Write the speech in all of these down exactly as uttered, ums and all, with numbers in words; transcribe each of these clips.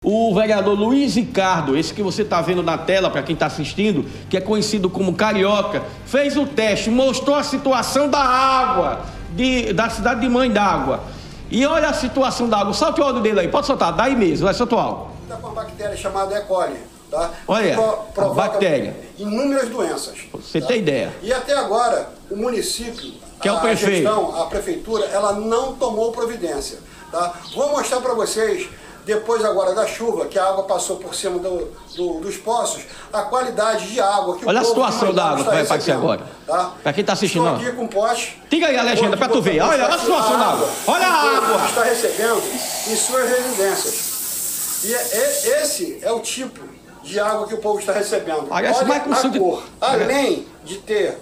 O vereador Luiz Ricardo, esse que você está vendo na tela, para quem está assistindo, que é conhecido como Carioca, fez o teste, mostrou a situação da água, de, da cidade de Mãe d'Água. E olha a situação da água. Solte o áudio dele aí, pode soltar, daí mesmo, vai soltar o áudio. Está com uma bactéria chamada E. coli, tá? Olha, Pro, a bactéria. Inúmeras doenças. Você tá? tem ideia. E até agora, o município, que é o a prefeito. gestão, a prefeitura, ela não tomou providência. Tá? Vou mostrar para vocês, depois agora da chuva, que a água passou por cima do, do, dos poços, a qualidade de água que olha o a povo situação da água que vai aparecer agora. Tá? Para quem está assistindo. Estou aqui com pote. Tira aí a legenda para tu ver. Olha, olha a situação da água. Olha a água. Está recebendo em suas residências. E é, esse é o tipo de água que o povo está recebendo. Parece olha mais a de... cor. Além de ter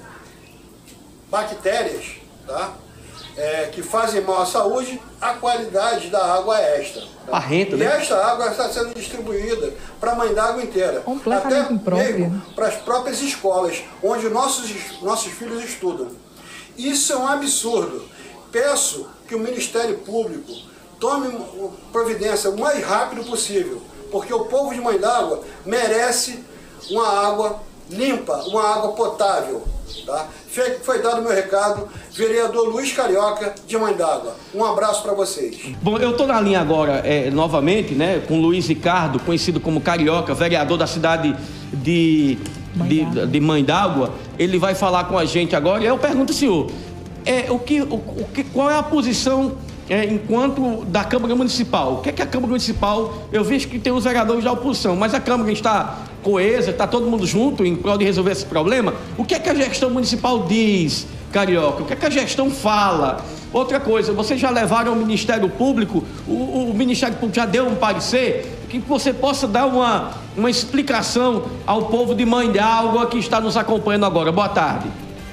bactérias, tá? É, que fazem mal à saúde, a qualidade da água é esta. Tá? Barrento, e né? esta água está sendo distribuída para a Mãe d'Água inteira. Completamente imprópria. Para as próprias escolas, onde nossos, nossos filhos estudam. Isso é um absurdo. Peço que o Ministério Público tome providência o mais rápido possível, porque o povo de Mãe d'Água merece uma água limpa, uma água potável. Tá? Foi dado o meu recado, vereador Luiz Carioca, de Mãe d'Água. Um abraço para vocês. Bom, eu estou na linha agora, é, novamente, né, com o Luiz Ricardo, conhecido como Carioca, vereador da cidade de, de, de Mãe d'Água. Ele vai falar com a gente agora e eu pergunto ao senhor, é, o que, o, o que, qual é a posição é, enquanto da Câmara Municipal? O que é que a Câmara Municipal, eu vejo que tem os vereadores da oposição, mas a Câmara está coesa, está todo mundo junto em prol de resolver esse problema. O que é que a gestão municipal diz, Carioca? O que é que a gestão fala? Outra coisa, vocês já levaram ao Ministério Público, o, o Ministério Público já deu um parecer, que você possa dar uma, uma explicação ao povo de Mãe d'Água que está nos acompanhando agora. Boa tarde.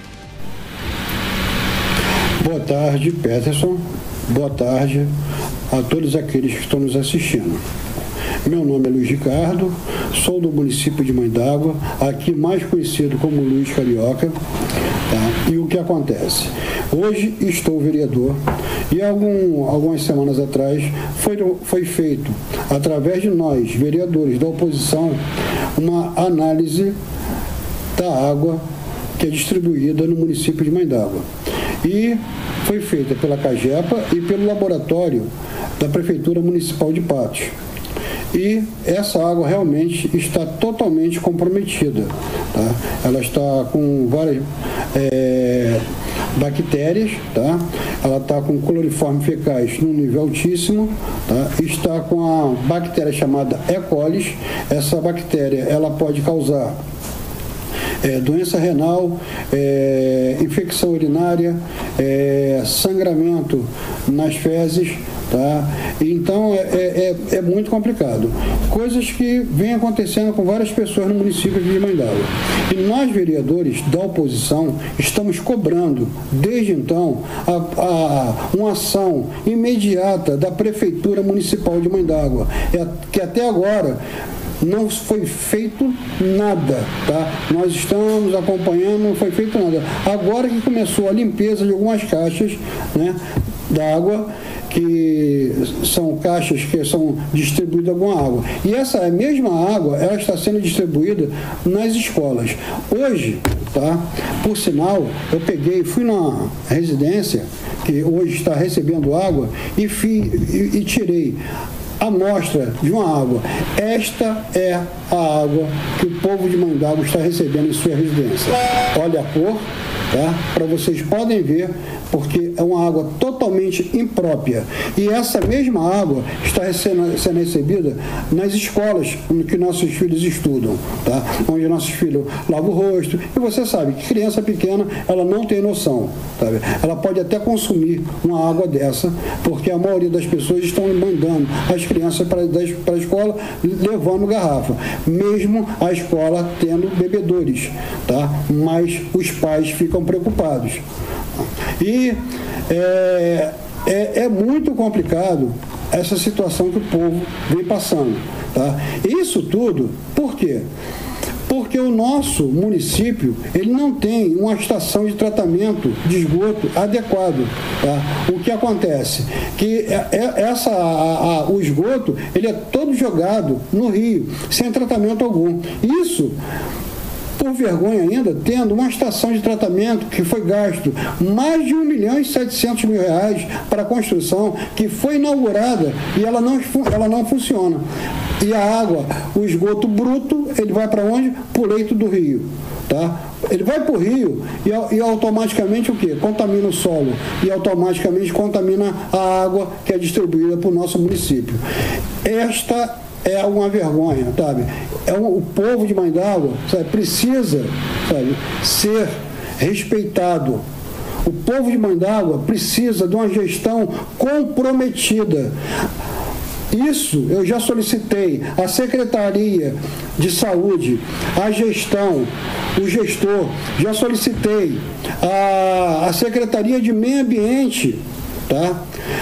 Boa tarde, Peterson. Boa tarde a todos aqueles que estão nos assistindo. Meu nome é Luiz Ricardo, sou do município de Mãe d'Água, aqui mais conhecido como Luiz Carioca. Tá? E o que acontece? Hoje estou vereador e algum, algumas semanas atrás foi, foi feito, através de nós, vereadores da oposição, uma análise da água que é distribuída no município de Mãe d'Água. E foi feita pela CAGEPA e pelo laboratório da Prefeitura Municipal de Patos. E essa água realmente está totalmente comprometida. Tá? Ela está com várias é, bactérias, tá? Ela está com cloriforme fecais num nível altíssimo, tá? Está com a bactéria chamada E. coli. Essa bactéria ela pode causar É, doença renal, é, infecção urinária, é, sangramento nas fezes, tá? Então é, é, é muito complicado. Coisas que vêm acontecendo com várias pessoas no município de Mãe d'Água. E nós, vereadores da oposição, estamos cobrando, desde então, a, a, uma ação imediata da Prefeitura Municipal de Mãe d'Água, é, que até agora não foi feito nada, tá? Nós estamos acompanhando, não foi feito nada. Agora que começou a limpeza de algumas caixas, né, d'água, que são caixas que são distribuídas com água. E essa mesma água, ela está sendo distribuída nas escolas. Hoje, tá? Por sinal, eu peguei, fui na residência, que hoje está recebendo água, e, fui, e, e tirei amostra de uma água. Esta é a água que o povo de Mãe d'Água está recebendo em sua residência. Olha a cor, tá? Para vocês podem ver, porque é uma água totalmente imprópria. E essa mesma água está sendo, sendo recebida nas escolas que nossos filhos estudam, tá? Onde nossos filhos lavam o rosto. E você sabe que criança pequena, ela não tem noção, tá? Ela pode até consumir uma água dessa, porque a maioria das pessoas estão mandando as crianças para, para a escola levando garrafa, mesmo a escola tendo bebedouros, tá? Mas os pais ficam preocupados. E é, é, é muito complicado essa situação que o povo vem passando, tá? Isso tudo, por quê? Porque o nosso município, ele não tem uma estação de tratamento de esgoto adequado. Tá? O que acontece? Que essa, a, a, o esgoto, ele é todo jogado no rio, sem tratamento algum. Isso, por vergonha ainda, tendo uma estação de tratamento que foi gasto mais de um milhão e setecentos mil reais para a construção, que foi inaugurada e ela não, ela não funciona. E a água, o esgoto bruto, ele vai para onde? Para o leito do rio. Tá? Ele vai para o rio e, e automaticamente o quê? Contamina o solo e automaticamente contamina a água que é distribuída para o nosso município. Esta é uma vergonha, sabe? É um, o povo de Mãe d'Água, sabe, precisa, sabe, ser respeitado. O povo de Mãe d'Água precisa de uma gestão comprometida. Isso eu já solicitei à Secretaria de Saúde, à gestão, o gestor, já solicitei à, à Secretaria de Meio Ambiente, tá?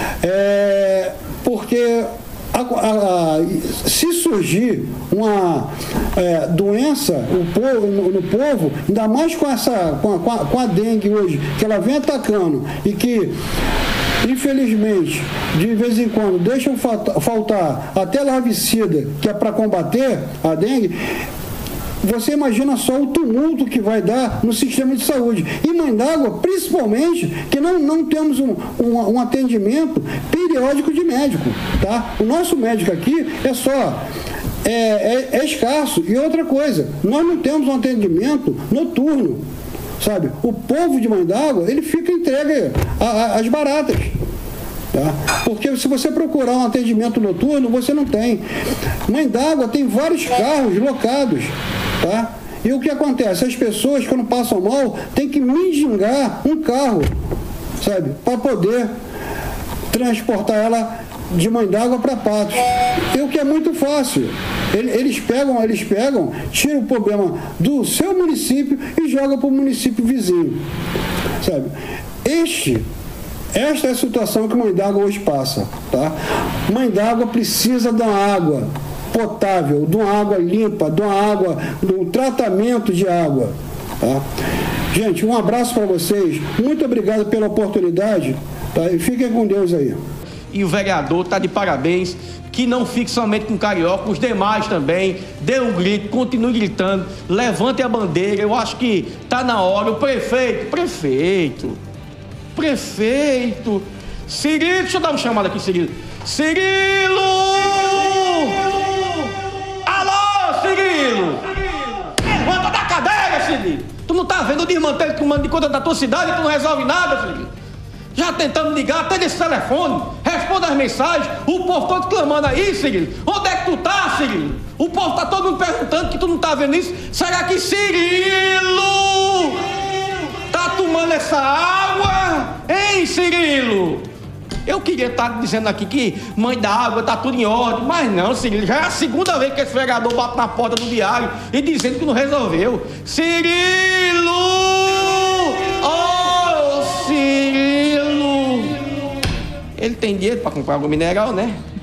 É, porque A, a, a, se surgir uma é, doença o povo, no, no povo, ainda mais com, essa, com, a, com, a, com a dengue hoje, que ela vem atacando e que, infelizmente, de vez em quando deixam faltar até larvicida, que é para combater a dengue. Você imagina só o tumulto que vai dar no sistema de saúde. E Mãe d'Água, principalmente, que não, não temos um, um, um atendimento periódico de médico. Tá? O nosso médico aqui é só... É, é, é escasso. E outra coisa, nós não temos um atendimento noturno. Sabe? O povo de Mãe d'Água, ele fica entregue às baratas. Tá? Porque se você procurar um atendimento noturno, você não tem. Mãe d'Água tem vários carros locados. Tá? E o que acontece? As pessoas, quando passam mal, têm que mendigar um carro, sabe? Para poder transportar ela de Mãe d'Água para Patos. E o que é muito fácil. Eles pegam, eles pegam, tiram o problema do seu município e jogam para o município vizinho. Sabe? Este... Esta é a situação que Mãe d'Água hoje passa. Tá? Mãe d'Água precisa de uma água potável, de uma água limpa, de uma água, de um tratamento de água. Tá? Gente, um abraço para vocês. Muito obrigado pela oportunidade. Tá? E fiquem com Deus aí. E o vereador está de parabéns. Que não fique somente com Carioca, os demais também. Dê um grito, continue gritando. Levante a bandeira. Eu acho que está na hora. O prefeito, prefeito. Prefeito Cirilo, deixa eu dar uma chamada aqui, Cirilo. Cirilo! Alô, Cirilo! Levanta da cadeira, Cirilo! Tu não tá vendo o desmantelo que comando de conta da tua cidade e tu não resolve nada, Cirilo? Já tentando ligar até desse telefone, responda as mensagens, o povo todo clamando aí, Cirilo. Onde é que tu tá, Cirilo? O povo tá todo mundo perguntando que tu não tá vendo isso. Será que Cirilo tá tomando essa água? Hein, Cirilo? Eu queria estar dizendo aqui que Mãe d'Água tá tudo em ordem, mas não, Cirilo. Já é a segunda vez que esse vereador bate na porta do diário e dizendo que não resolveu. Cirilo! Oh, Cirilo! Ele tem dinheiro para comprar água mineral, né?